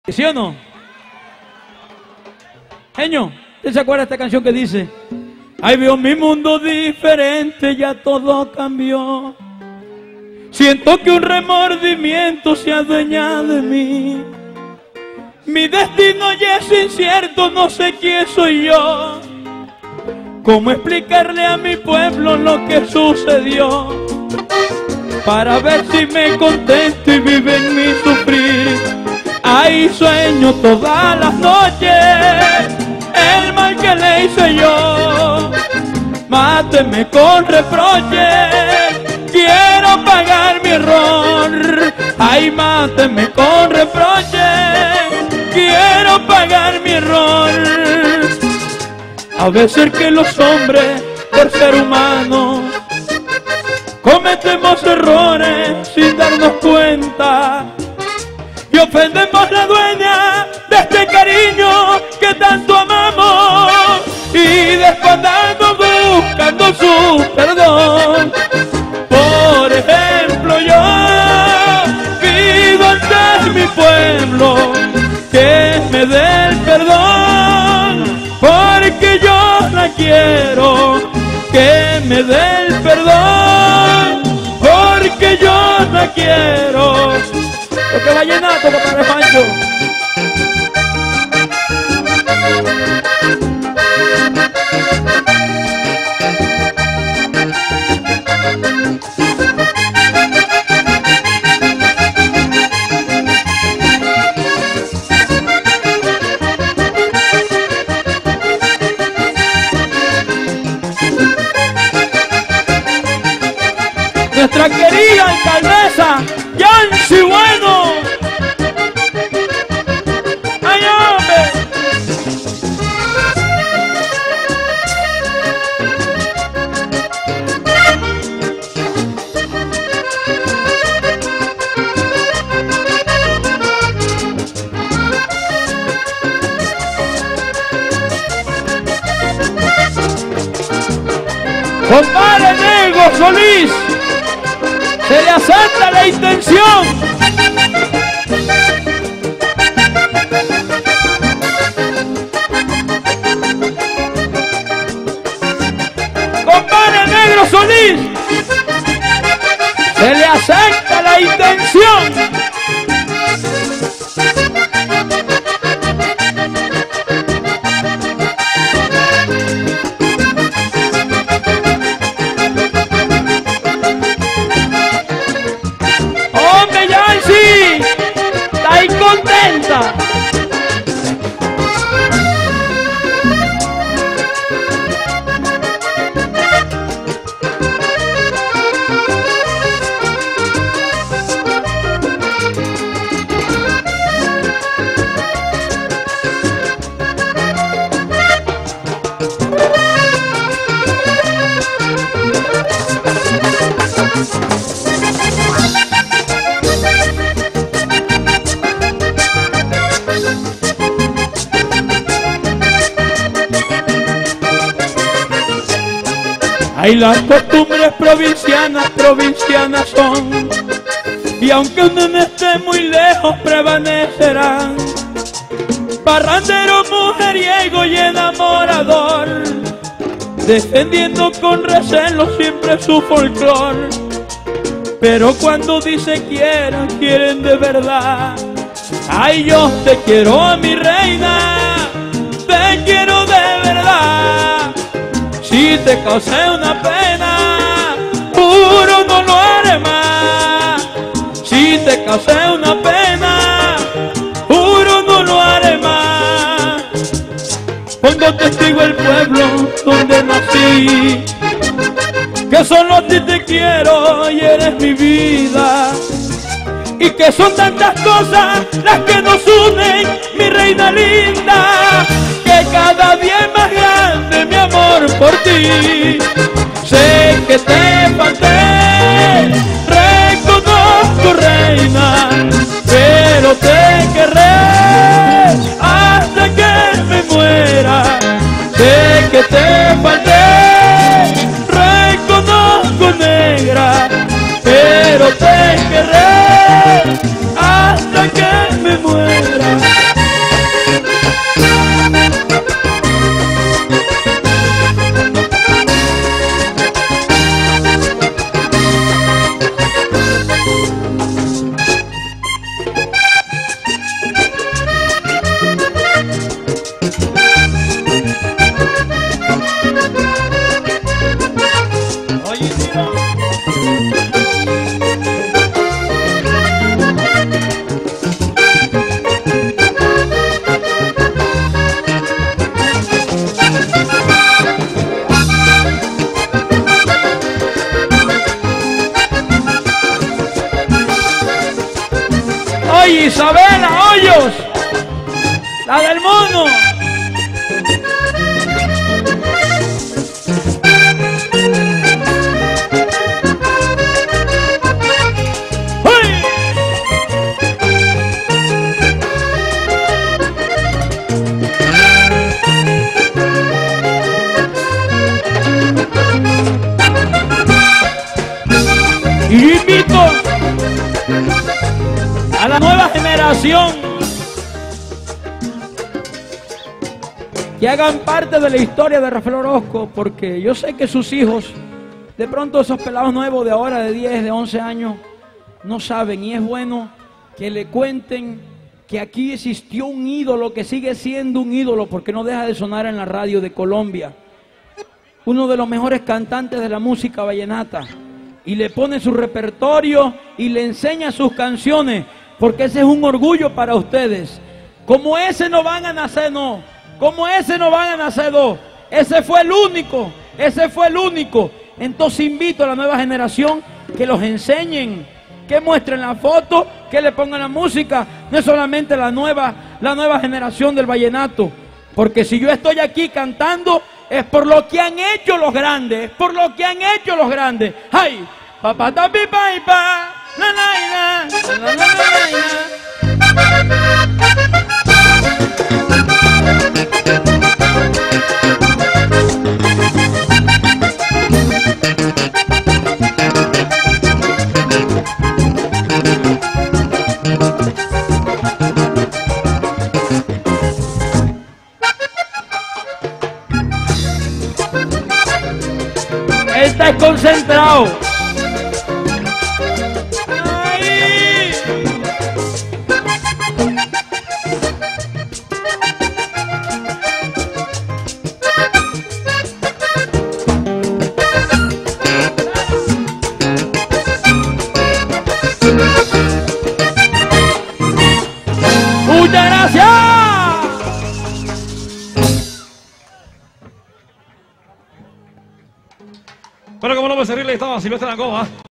¿Sí o no? Genio, ¿usted se acuerda de esta canción que dice: ay, veo mi mundo diferente, ya todo cambió. Siento que un remordimiento se adueña de mí. Mi destino ya es incierto, no sé quién soy yo. ¿Cómo explicarle a mi pueblo lo que sucedió? Para ver si me contento y vive en mi sufrir. Ay, sueño todas las noches el mal que le hice yo. Máteme con reproches, quiero pagar mi error. Ay, máteme con reproches, quiero pagar mi error. A veces que los hombres, por ser humanos, cometemos errores sin darnos cuenta y ofendemos la dueña de este cariño que tanto amamos, y después andamos buscando su perdón. Por ejemplo, yo pido ante mi pueblo que me dé el perdón, porque yo la quiero. Que me dé el perdón, porque yo la quiero. Porque vallenato, compadre Pancho. Nuestra querida alcaldesa Yancy Bueno. ¡Ay, hombre! Compadre Negro Solís, se le acepta la intención. Compadre Negro Solís, se le acepta la intención. Contenta. Ay, las costumbres provincianas son, y aunque uno no esté muy lejos prevalecerán. Parrandero, mujeriego y enamorador, defendiendo con recelo siempre su folclor. Pero cuando dice quieren de verdad. Ay, yo te quiero a mi reina, te quiero de verdad. Si te causé una pena, juro no lo haré más. Si te causé una pena, juro no lo haré más. Pongo testigo el pueblo donde nací, que solo a ti te quiero y eres mi vida. Y que son tantas cosas las que nos unen, mi reina linda, que cada día es más grande mi amor por ti. Sé que te falté, reconozco reina, pero te querré hasta que me muera. Sé que te falté, reconozco negra, pero te querré hasta que me muera. Isabela Hoyos, la del mono. Y yo invito a la nueva generación que hagan parte de la historia de Rafael Orozco, porque yo sé que sus hijos, de pronto esos pelados nuevos de ahora, de 10, de 11 años, no saben, y es bueno que le cuenten que aquí existió un ídolo que sigue siendo un ídolo porque no deja de sonar en la radio de Colombia, uno de los mejores cantantes de la música vallenata, y le pone su repertorio y le enseña sus canciones, porque ese es un orgullo para ustedes. Como ese no van a nacer, no. Como ese no van a nacer dos. Ese fue el único. Ese fue el único. Entonces invito a la nueva generación que los enseñen, que muestren la foto, que le pongan la música. No es solamente la nueva generación del vallenato. Porque si yo estoy aquí cantando, es por lo que han hecho los grandes. Es por lo que han hecho los grandes. ¡Ay! Papá tapi pa la la la la está concentrado. Muchas gracias. Bueno, como no me servirle, estaba Silvestre Langoma.